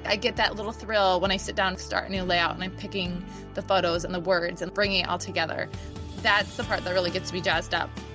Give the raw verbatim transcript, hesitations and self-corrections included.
I get that little thrill when I sit down to start a new layout and I'm picking the photos and the words and bringing it all together. That's the part that really gets me jazzed up.